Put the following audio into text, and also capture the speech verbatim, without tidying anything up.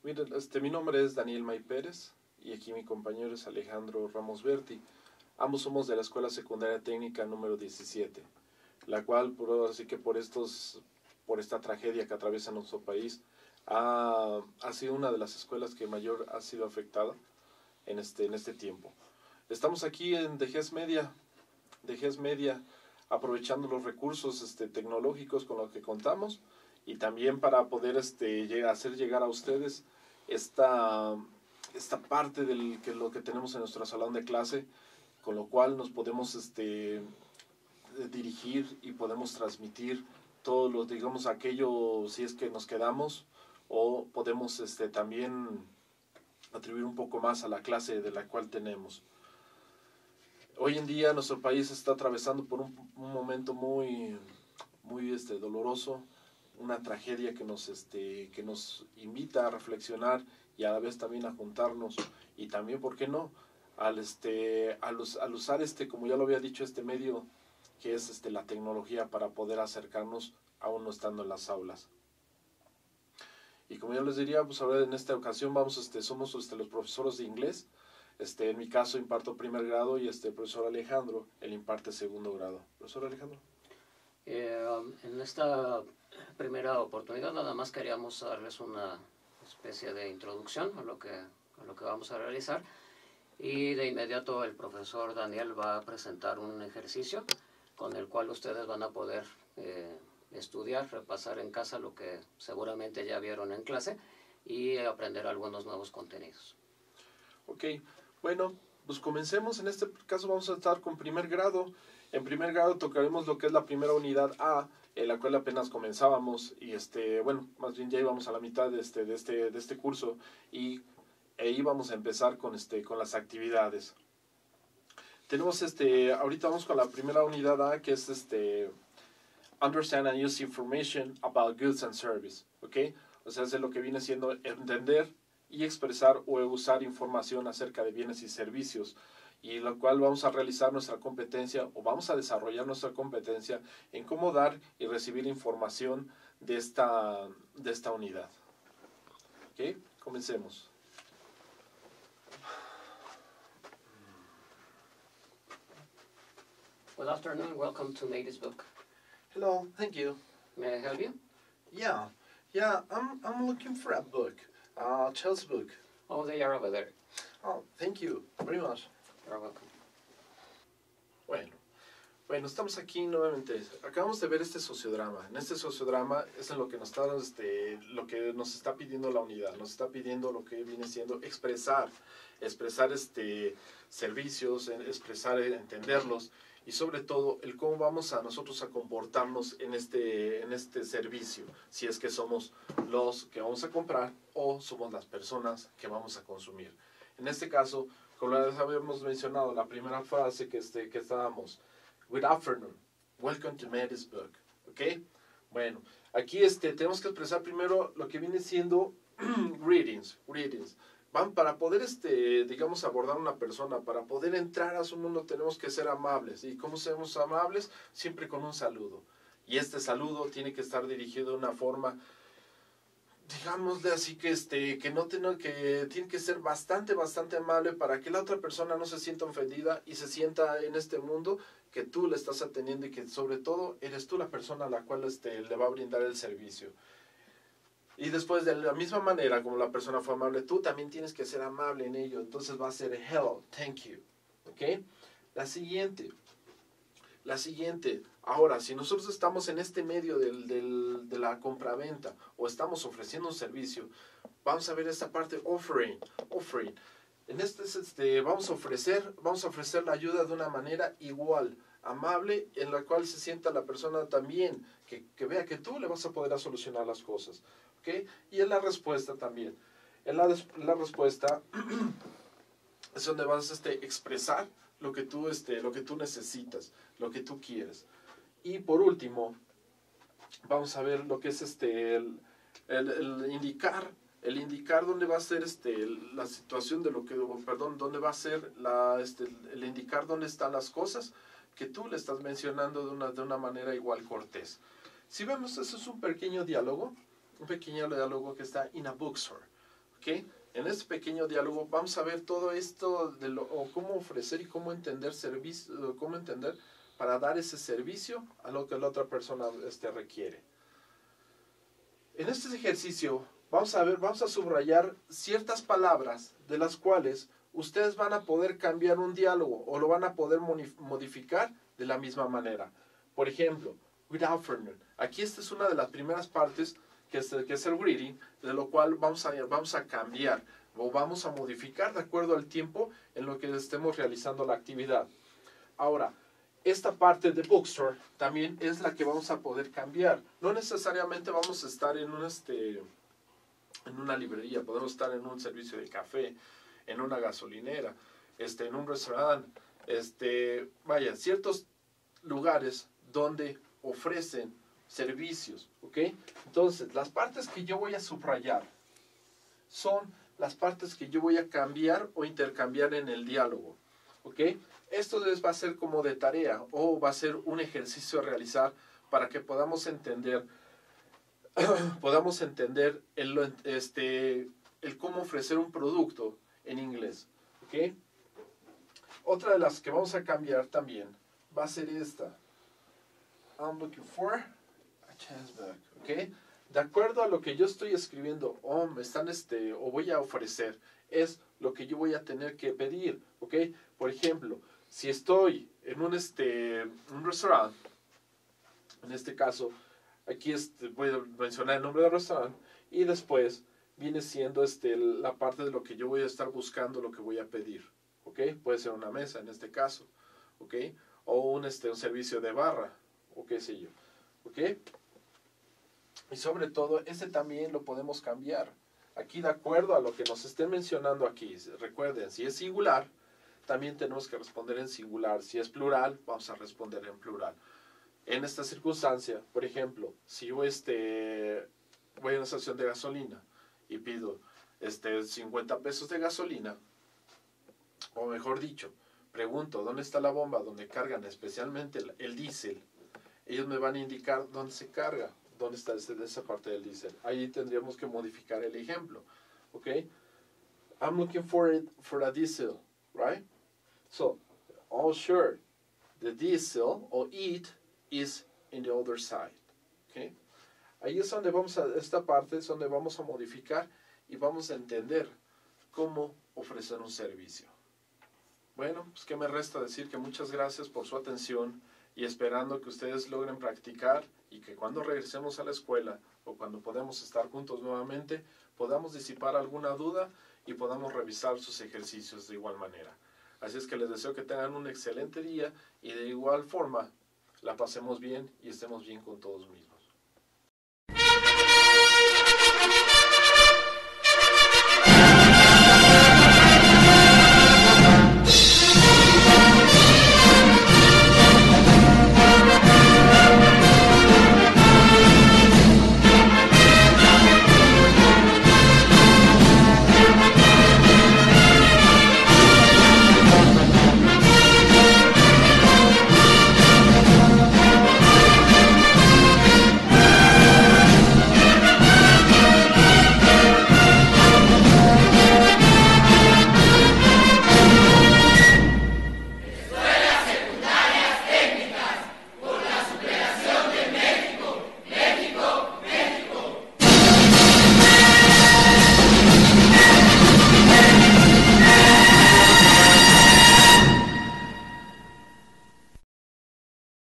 Miren, este, mi nombre es Daniel May Pérez y aquí mi compañero es Alejandro Ramos Berti. Ambos somos de la Escuela Secundaria Técnica número diecisiete, la cual, por, así que por, estos, por esta tragedia que atraviesa nuestro país, ha, ha sido una de las escuelas que mayor ha sido afectada en este, en este tiempo. Estamos aquí en D G E S Media, D G E S Media, aprovechando los recursos este, tecnológicos con los que contamos y también para poder este, llegar, hacer llegar a ustedes esta, esta parte de lo que tenemos en nuestro salón de clase, con lo cual nos podemos este, dirigir y podemos transmitir todo lo, digamos, aquello, si es que nos quedamos, o podemos este, también atribuir un poco más a la clase de la cual tenemos. Hoy en día nuestro país está atravesando por un, un momento muy, muy este, doloroso, una tragedia que nos, este, que nos invita a reflexionar y a la vez también a juntarnos y también, ¿por qué no?, al, este, al, al usar, este, como ya lo había dicho, este medio que es este, la tecnología para poder acercarnos aún no estando en las aulas. Y como ya les diría, pues ahora en esta ocasión vamos, este, somos este, los profesores de inglés. Este, en mi caso imparto primer grado y este, el profesor Alejandro, él imparte segundo grado. Profesor Alejandro. Eh, en esta primera oportunidad nada más queríamos darles una especie de introducción a lo que, a lo que vamos a realizar. Y de inmediato el profesor Daniel va a presentar un ejercicio con el cual ustedes van a poder eh, estudiar, repasar en casa lo que seguramente ya vieron en clase y aprender algunos nuevos contenidos. Ok, bueno, pues comencemos. En este caso vamos a estar con primer grado. En primer grado tocaremos lo que es la primera unidad A, en la cual apenas comenzábamos y este, bueno, más bien ya íbamos a la mitad de este, de este, de este curso y e íbamos a empezar con, este, con las actividades. Tenemos este, ahorita vamos con la primera unidad A, que es este, Understand and Use Information about Goods and Service, ¿ok? O sea, es de lo que viene siendo entender y expresar o usar información acerca de bienes y servicios, y lo cual vamos a realizar nuestra competencia o vamos a desarrollar nuestra competencia en cómo dar y recibir información de esta, de esta unidad. ¿Ok? Comencemos. Good afternoon, welcome to Mady's book. Hello, thank you. May I help you? Yeah, yeah, I'm, I'm looking for a book, uh, Child's book. Oh, they are over there. Oh, thank you very much. You're welcome. Bueno, bueno, estamos aquí nuevamente. Acabamos de ver este sociodrama. En este sociodrama es en lo que nos está, este, lo que nos está pidiendo la unidad. Nos está pidiendo lo que viene siendo expresar, expresar este, servicios, expresar, entenderlos. Y sobre todo, el cómo vamos a nosotros a comportarnos en este, en este servicio, si es que somos los que vamos a comprar o somos las personas que vamos a consumir. En este caso, como les habíamos mencionado, la primera frase que, este, que estábamos, Good afternoon, welcome to Mady's book, ¿ok? Bueno, aquí este, tenemos que expresar primero lo que viene siendo greetings, greetings. Van, para poder, este, digamos, abordar a una persona, para poder entrar a su mundo tenemos que ser amables. ¿Y cómo somos amables? Siempre con un saludo. Y este saludo tiene que estar dirigido de una forma, digamos, de así que, este, que, no tiene, que tiene que ser bastante, bastante amable para que la otra persona no se sienta ofendida y se sienta en este mundo que tú le estás atendiendo y que sobre todo eres tú la persona a la cual este, le va a brindar el servicio. Y después, de la misma manera como la persona fue amable, tú también tienes que ser amable en ello. Entonces va a ser hello, thank you. ¿Ok? La siguiente. La siguiente. Ahora, si nosotros estamos en este medio del, del, de la compraventa o estamos ofreciendo un servicio, vamos a ver esta parte offering. Offering. En este, este vamos a ofrecer, vamos a ofrecer la ayuda de una manera igual, amable, en la cual se sienta la persona también, que, que vea que tú le vas a poder a solucionar las cosas. ¿Okay? Y en la respuesta también. En la, la respuesta es donde vas a este, expresar lo que, tú, este, lo que tú necesitas, lo que tú quieres. Y por último, vamos a ver lo que es este, el, el, el indicar, el indicar dónde va a ser este, la situación de lo que, perdón, dónde va a ser la, este, el indicar dónde están las cosas que tú le estás mencionando de una, de una manera igual cortés. Si vemos, eso es un pequeño diálogo. Un pequeño diálogo que está in a bookstore, ¿ok? En este pequeño diálogo vamos a ver todo esto de lo, o cómo ofrecer y cómo entender servicio, cómo entender para dar ese servicio a lo que la otra persona este, requiere. En este ejercicio vamos a ver, vamos a subrayar ciertas palabras de las cuales ustedes van a poder cambiar un diálogo o lo van a poder modificar de la misma manera. Por ejemplo, good afternoon. Aquí esta es una de las primeras partes que es, que es el greeting, de lo cual vamos a, vamos a cambiar o vamos a modificar de acuerdo al tiempo en lo que estemos realizando la actividad. Ahora, esta parte de bookstore también es la que vamos a poder cambiar. No necesariamente vamos a estar en, un, este, en una librería, podemos estar en un servicio de café, en una gasolinera, este, en un restaurante, este, vaya, ciertos lugares donde ofrecen servicios, ¿ok? Entonces, las partes que yo voy a subrayar son las partes que yo voy a cambiar o intercambiar en el diálogo, ¿ok? Esto les va a ser como de tarea o va a ser un ejercicio a realizar para que podamos entender, podamos entender el, este, el cómo ofrecer un producto en inglés, ¿ok? Otra de las que vamos a cambiar también va a ser esta. I'm looking for a chance back, ¿ok? De acuerdo a lo que yo estoy escribiendo, o me están este, o voy a ofrecer, es lo que yo voy a tener que pedir, ¿ok? Por ejemplo, si estoy en un, este, un restaurante, en este caso, aquí este, voy a mencionar el nombre del restaurante, y después viene siendo este, la parte de lo que yo voy a estar buscando, lo que voy a pedir, ¿ok? Puede ser una mesa en este caso, ¿ok? O un, este, un servicio de barra, o qué sé yo, ¿ok? Y sobre todo, este también lo podemos cambiar. Aquí, de acuerdo a lo que nos estén mencionando aquí, recuerden, si es singular, también tenemos que responder en singular. Si es plural, vamos a responder en plural. En esta circunstancia, por ejemplo, si yo este, voy a una estación de gasolina y pido este, cincuenta pesos de gasolina, o mejor dicho, pregunto, ¿dónde está la bomba donde cargan especialmente el, el diésel? Ellos me van a indicar dónde se carga, dónde está ese, esa parte del diésel. Ahí tendríamos que modificar el ejemplo, ¿ok? I'm looking for it, for a diesel, right? So, oh sure, the diesel, or it, is in the other side, ¿ok? Ahí es donde vamos a, esta parte es donde vamos a modificar y vamos a entender cómo ofrecer un servicio. Bueno, pues qué me resta decir que muchas gracias por su atención y esperando que ustedes logren practicar y que cuando regresemos a la escuela o cuando podamos estar juntos nuevamente, podamos disipar alguna duda y podamos revisar sus ejercicios de igual manera. Así es que les deseo que tengan un excelente día y de igual forma la pasemos bien y estemos bien con todos mismos.